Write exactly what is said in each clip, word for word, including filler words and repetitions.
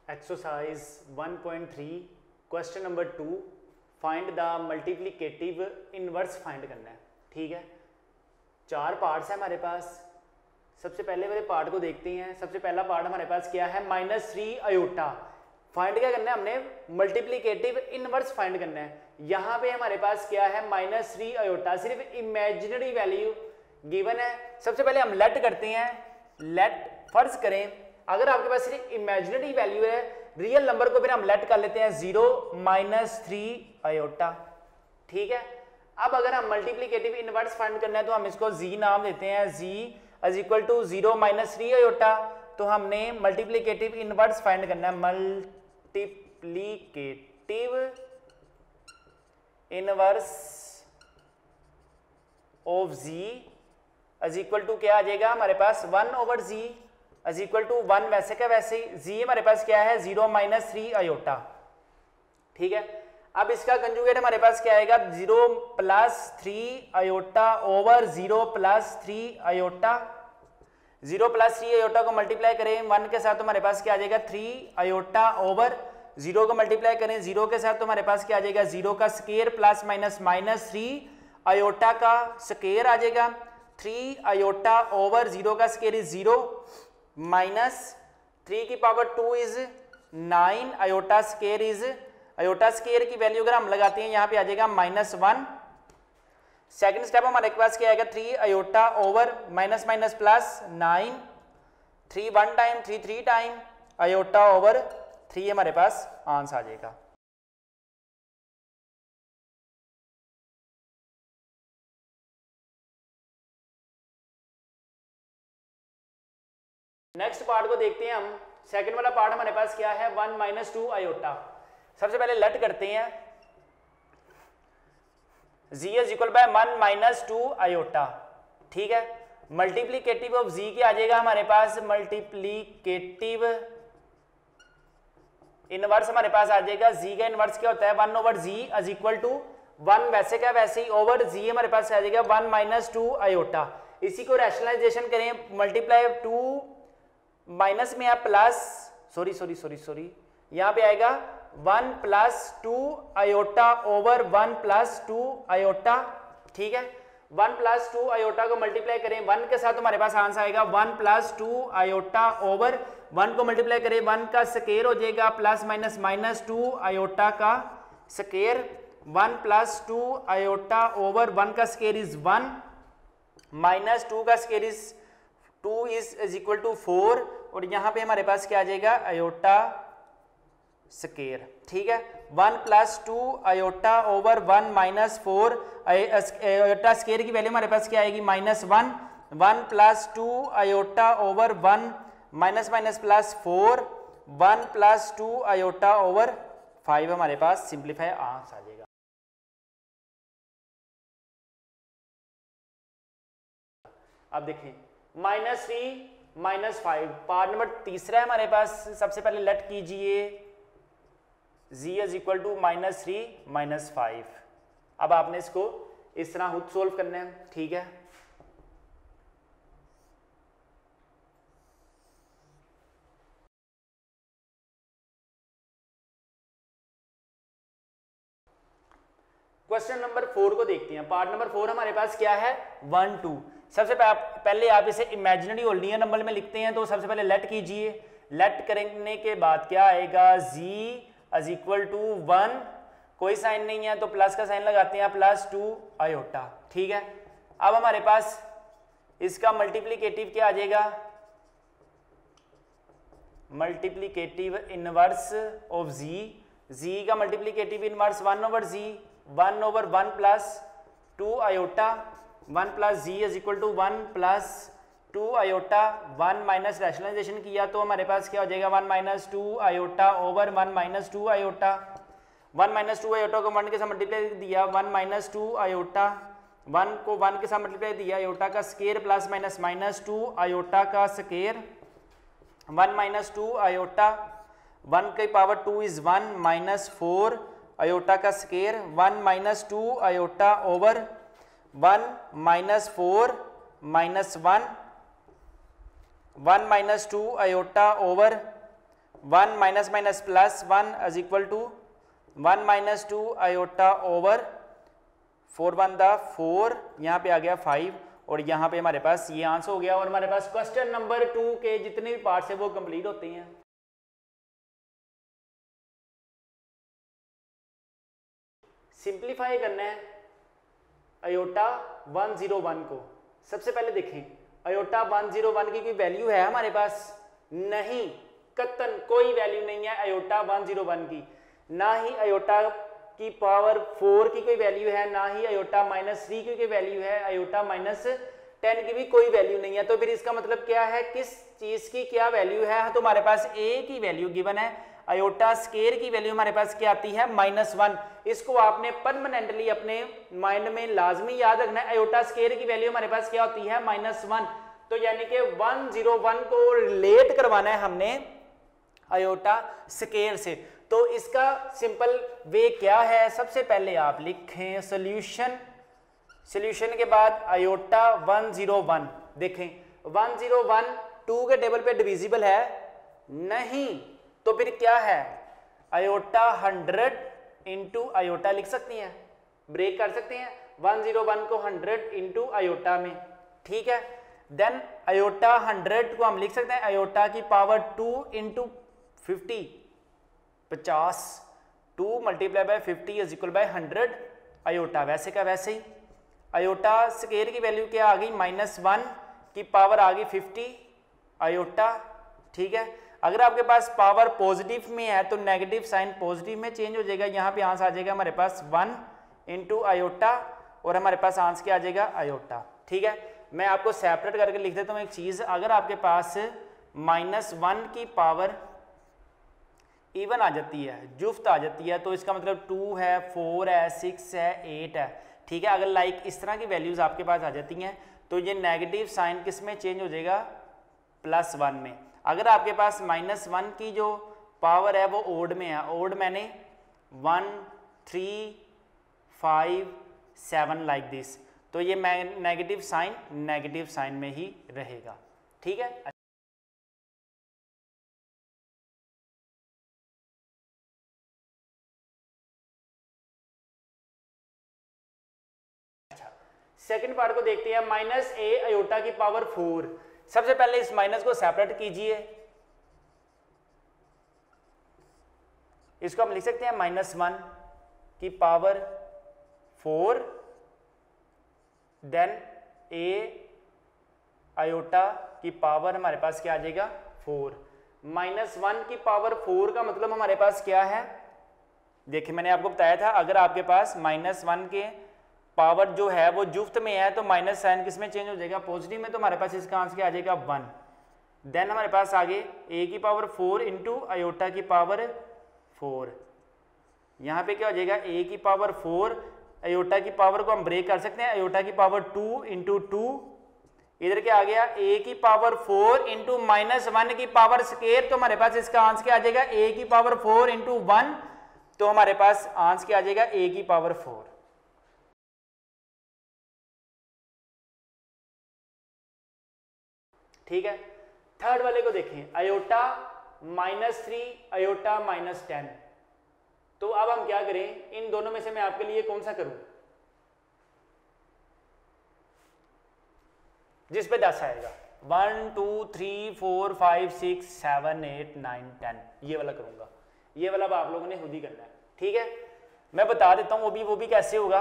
Exercise one point three question number two, find the multiplicative inverse find करना है। ठीक है, चार पार्ट्स है हमारे पास। सबसे पहले वाले पार्ट को देखते हैं। सबसे पहला पार्ट हमारे पास क्या है, माइनस थ्री अयोटा। फाइंड क्या करना है, हमने मल्टीप्लिकेटिव इनवर्स फाइंड करना है। यहाँ पे हमारे पास क्या है, माइनस थ्री अयोटा, सिर्फ इमेजिनरी वैल्यू गिवन है। सबसे पहले हम लेट करते हैं। लेट फर्ज करें अगर आपके पास सिर्फ इमेजिनरी वैल्यू है, रियल नंबर को फिर हम लेट कर लेते हैं जीरो माइनस थ्री अयोटा। ठीक है, अब अगर हम मल्टीप्लिकेटिव इनवर्स फाइंड करना है तो हम इसको जी नाम देते हैं। Z is equal to zero minus three iota. तो हमने मल्टीप्लिकेटिव इनवर्स फाइंड करना है। Multiplicative inverse of z is equal to क्या आ जाएगा हमारे पास, one over z is equal to one. वैसे क्या वैसे ही जी हमारे पास क्या है, जीरो माइनस थ्री अयोटा। ठीक है, अब इसका कंजुगेट हमारे पास क्या आएगा, zero plus three iota over zero plus three iota. जीरो प्लस थ्री अयोटा को मल्टीप्लाई करें वन के साथ तो हमारे पास क्या आ जाएगा, थ्री अयोटा ओवर जीरो को मल्टीप्लाई करें जीरो के साथ तो हमारे पास क्या आ जाएगा, जीरो का square plus minus minus three iota का स्केयर आ जाएगा। थ्री अयोटा ओवर जीरो का square is zero minus three की power two is nine iota square is, iota square की वैल्यू अगर हम लगाते हैं यहाँ पे आ जाएगा माइनस वन। सेकेंड स्टेप हमारे पास क्या आएगा, three iota over minus minus plus nine, three one time three three time iota over three हमारे पास आंसर आ जाएगा। नेक्स्ट पार्ट को देखते हैं हम। सेकंड वाला पार्ट हमारे पास क्या है, वन माइनस टू अयोटा। सबसे पहले लेट करते हैं। Z is equal by one minus two iota. ठीक है, मल्टीप्लीकेटिव ऑफ जी क्या आ जाएगा हमारे पास, मल्टीप्लीकेटिव इनवर्स हमारे पास आ जाएगा। जी का इनवर्स क्या होता है, one over z is equal to one, वैसे क्या वैसे ही ओवर जी हमारे पास आ जाएगा वन माइनस टू अयोटा। इसी को रैशनलाइजेशन करें, मल्टीप्लाई टू माइनस में आप plus, sorry sorry sorry sorry यहां पे आएगा one plus two iota over one plus two iota. ठीक है, वन प्लस टू अयोटा को मल्टीप्लाई करें वन के साथ तो हमारे पास आंसर आएगा one plus two iota over one को मल्टीप्लाई करें वन का स्केयर हो जाएगा plus minus minus two iota का square. One plus two iota over one का square is one minus to का square is two is is equal to four, और यहां पे हमारे पास क्या आ जाएगा, अयोटा स्केयर। ठीक है, one plus two iota over one minus four, iota square की वैल्यू हमारे पास क्या आएगी, minus one. One plus two iota over one minus minus plus four, one plus two iota over five हमारे पास simplify answer आ जाएगा। अब देखें minus three minus five, part number तीसरा है हमारे पास। सबसे पहले लेट कीजिए z is equal to minus three minus five. अब आपने इसको इस तरह खुद सोल्व करना है। ठीक है, क्वेश्चन नंबर फोर को देखते हैं। पार्ट नंबर फोर हमारे पास क्या है, वन टू। सबसे पहले आप इसे इमेजिनरी और रियल नंबर में लिखते हैं तो सबसे पहले लेट कीजिए। लेट करने के बाद क्या आएगा, z is equal to one, कोई साइन नहीं है तो प्लस का साइन लगाते हैं, प्लस टू अयोटा। ठीक है, अब हमारे पास इसका मल्टीप्लीकेटिव क्या आ जाएगा, multiplicative inverse of z. Z का multiplicative inverse one over z, one over one plus two iota, one plus z is equal to one plus two iota. One minus rationalization किया तो हमारे पास क्या हो जाएगा, one minus two iota over one minus two iota. One minus two iota को one के साथ मल्टीप्लाई दिया, one minus two iota, one को वन के साथ मल्टीप्लाई दिया, अयोटा का square plus minus minus two iota का square, one minus two iota, one की power two is one minus four iota का square, one minus two iota over one minus four minus one, one minus two iota over one minus minus plus one is equal to one minus two iota over four one the four, यहाँ पे आ गया five और यहाँ पे हमारे पास ये answer हो गया। और हमारे पास क्वेश्चन नंबर टू के जितने भी पार्ट्स है वो कंप्लीट होते हैं। सिंप्लीफाई करना है आयोटा वन जीरो वन को। सबसे पहले देखें आयोटा वन जीरो वन की कोई वैल्यू है हमारे पास? नहीं, कतन कोई वैल्यू नहीं है आयोटा वन जीरो वन की। ना ही आयोटा की पावर फोर की कोई वैल्यू है, ना ही आयोटा माइनस थ्री की कोई वैल्यू है, आयोटा माइनस टेन की भी कोई वैल्यू नहीं है। तो फिर इसका मतलब क्या है, किस चीज की क्या वैल्यू है? तो हमारे पास ए की वैल्यू गिवन है, आयोटा स्केयर की वैल्यू हमारे पास क्या आती है? Minus one. इसको आपने परमानेंटली अपने माइंड में लाजमी याद रखना है। आयोटा स्केयर की वैल्यू हमारे पास क्या होती है? Minus one. तो यानी कि वन जीरो वन को रिलेट करवाना है हमने आयोटा स्केयर से। तो इसका सिंपल वे क्या है? सबसे पहले आप लिखें सॉल्यूशन, सॉल्यूशन के बाद आयोटा वन जीरो वन। देखें वन जीरो वन टू के टेबल पे डिविजिबल है नहीं, तो फिर क्या है? आयोटा हंड्रेड इंटू आयोटा लिख सकती हैं, ब्रेक कर सकते हैं वन जीरो वन को हंड्रेड इंटू आयोटा में, ठीक है। देन आयोटा हंड्रेड को हम लिख सकते हैं आयोटा की पावर टू इंटू फिफ्टी, पचास, two multiply by fifty is equal by hundred iota. वैसे का वैसे ही आयोटा स्केयर की वैल्यू क्या आ गई? माइनस वन की पावर आ गई फिफ्टी आयोटा, ठीक है। अगर आपके पास पावर पॉजिटिव में है तो नेगेटिव साइन पॉजिटिव में चेंज हो जाएगा। यहाँ पे आंसर आ जाएगा हमारे पास वन इंटू आयोटा और हमारे पास आंसर क्या आ जाएगा? आयोटा, ठीक है। मैं आपको सेपरेट करके लिख देता हूँ एक चीज, अगर आपके पास माइनस वन की पावर इवन आ जाती है, जुफ्त आ जाती है, तो इसका मतलब टू है, फोर है, सिक्स है, एट है, ठीक है। अगर लाइक इस तरह की वैल्यूज आपके पास आ जाती हैं तो ये नेगेटिव साइन किस में चेंज हो जाएगा? प्लस वन में। अगर आपके पास माइनस वन की जो पावर है वो ओड में है, ओड मैंने one three five seven like this, तो ये नेगेटिव साइन नेगेटिव साइन में ही रहेगा, ठीक है। सेकंड पार्ट को देखते हैं, माइनस ए आयोटा की पावर फोर। सबसे पहले इस माइनस को सेपरेट कीजिए, इसको हम लिख सकते हैं माइनस वन की power four, then a iota की पावर हमारे पास क्या आ जाएगा? फोर। माइनस वन की पावर फोर का मतलब हमारे पास क्या है? देखिए मैंने आपको बताया था अगर आपके पास माइनस वन के पावर जो है वो जुफ्त में है तो माइनस साइन किस में चेंज हो जाएगा? पॉजिटिव में। तो हमारे पास इसका आंसर क्या आ जाएगा? वन। देन हमारे पास आगे ए की पावर फोर इंटू आयोटा की पावर फोर, यहाँ पे क्या हो जाएगा? ए की पावर फोर, आयोटा की पावर को हम ब्रेक कर सकते हैं, आयोटा की पावर टू इंटू टू, इधर क्या आ गया? ए की power four into minus one की पावर स्केयर, तो हमारे पास इसका आंसर क्या आ जाएगा? ए की पावर फोर इंटू वन, तो हमारे पास आंसर क्या आ जाएगा? ए की पावर फोर। ठीक है। थर्ड वाले को देखें, iota minus three iota minus ten. तो अब हम क्या करें, इन दोनों में से मैं आपके लिए कौन सा करूं जिस पे दस आएगा? One two three four five six seven eight nine ten, ये वाला करूंगा। ये वाला अब आप लोगों ने खुद ही करना है, ठीक है। मैं बता देता हूं वो भी वो भी कैसे होगा।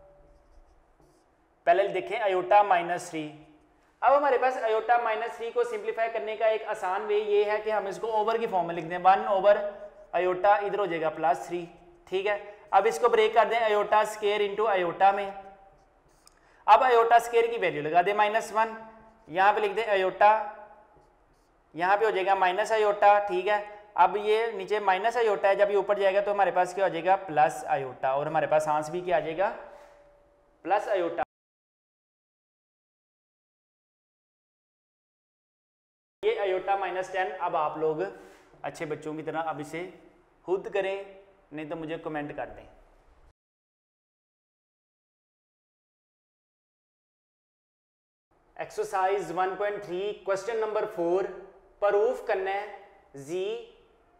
पहले देखें आयोटा माइनस थ्री। अब हमारे पास आयोटा माइनस थ्री को सिंप्लीफाई करने का एक आसान वे ये है कि हम इसको ओवर की फॉर्म में लिख दें, वन ओवर आयोटा, इधर हो जाएगा प्लस थ्री, ठीक है। अब इसको ब्रेक कर दें आयोटा स्केयर इंटू आयोटा में। अब आयोटा स्केयर की वैल्यू लगा दें माइनस वन, यहाँ पे लिख दें आयोटा, यहाँ पे हो जाएगा माइनस आयोटा, ठीक है। अब ये नीचे माइनस आयोटा है, जब ये ऊपर जाएगा तो हमारे पास क्या हो जाएगा? प्लस आयोटा, और हमारे पास आंसर भी क्या आ जाएगा? Plus iota. ये आयोटा माइनस टेन। अब आप लोग अच्छे बच्चों की तरह अब इसे खुद करें, नहीं तो मुझे कमेंट कर दें। Exercise one point three question number four, proof करना है z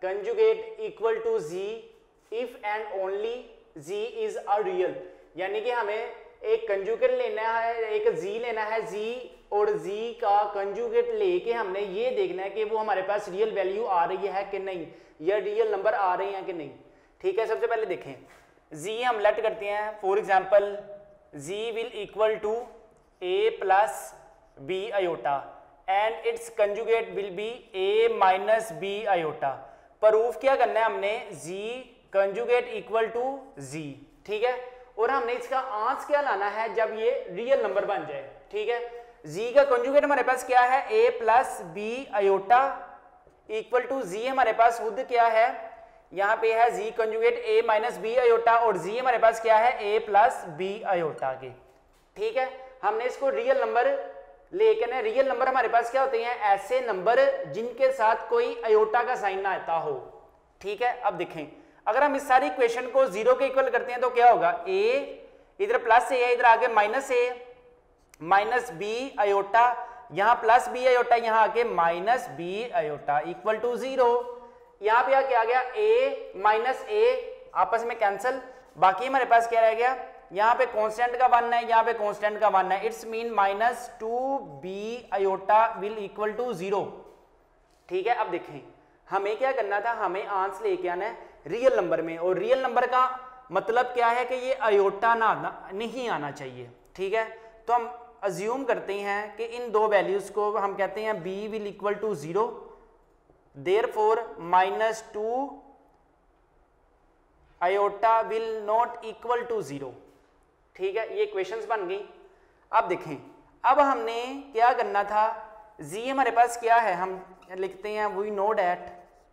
conjugate equal to z if and only z is a real, यानी कि हमें एक कंजुगेट लेना है, एक जी लेना है, जी और जी का कंजुगेट लेके हमने ये देखना है कि वो हमारे पास रियल वैल्यू आ रही है कि नहीं, या रियल नंबर आ रहे हैं कि नहीं। ठीक है, सबसे पहले देखें जी हम लेट करते हैं, for example z will equal to a plus B iota and it's conjugate will be a minus b iota. Proof क्या करना है हमने, z conjugate equal to z. ठीक है, और हमने इसका आंसर क्या लाना है जब ये रियल नंबर बन जाए। ठीक है, जी का कंजुगेट हमारे पास क्या है, a plus B iota equal to z हमारे पास खुद क्या है, यहाँ पे है z conjugate a minus b iota और जी हमारे पास क्या है, ए प्लस बी आयोटा के। ठीक है, हमने इसको रियल नंबर लेकिन रियल नंबर हमारे पास क्या होते हैं, ऐसे नंबर जिनके साथ कोई आयोटा का साइन ना आता हो। ठीक है, अब देखें अगर हम इस सारी इक्वेशन को जीरो के इक्वल करते हैं तो क्या होगा, ए इधर प्लस ए है, इधर आगे minus a minus b iota, यहाँ प्लस बी आयोटा, यहाँ आके minus b iota equal to zero. यहाँ पे क्या आ गया, ए माइनस ए आपस में कैंसिल, बाकी हमारे पास क्या रह गया, यहाँ पे कांस्टेंट का वन है, यहाँ पे कांस्टेंट का वन है, it's mean minus two b iota will equal to zero. ठीक है, अब देखें हमें क्या करना था, हमें आंसर लेके आना है रियल नंबर में, और रियल नंबर का मतलब क्या है कि ये आयोटा ना आना नहीं आना चाहिए। ठीक है, तो हम अज्यूम करते हैं कि इन दो वैल्यूज को हम कहते हैं b will equal to zero, therefore minus two iota will not equal to zero. ठीक है, ये इक्वेशंस बन गई। अब देखें अब हमने क्या करना था, z हमारे पास क्या है, हम लिखते हैं we know that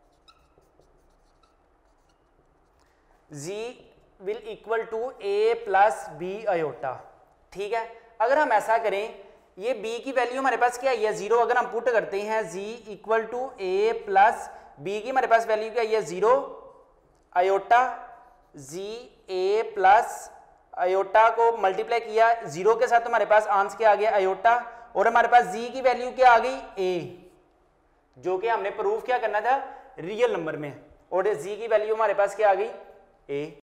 z will equal to a plus B iota. ठीक है, अगर हम ऐसा करें, ये b की वैल्यू हमारे पास क्या है, जीरो, अगर हम पुट करते हैं z equal to a plus B की हमारे पास वैल्यू क्या है, zero iota, z a plus iota को मल्टीप्लाई किया जीरो के साथ, तो हमारे पास आंसर क्या आ गया, आयोटा, और हमारे पास z की वैल्यू क्या आ गई, a, जो कि हमने प्रूफ क्या करना था रियल नंबर में, और z की वैल्यू हमारे पास क्या आ गई, a।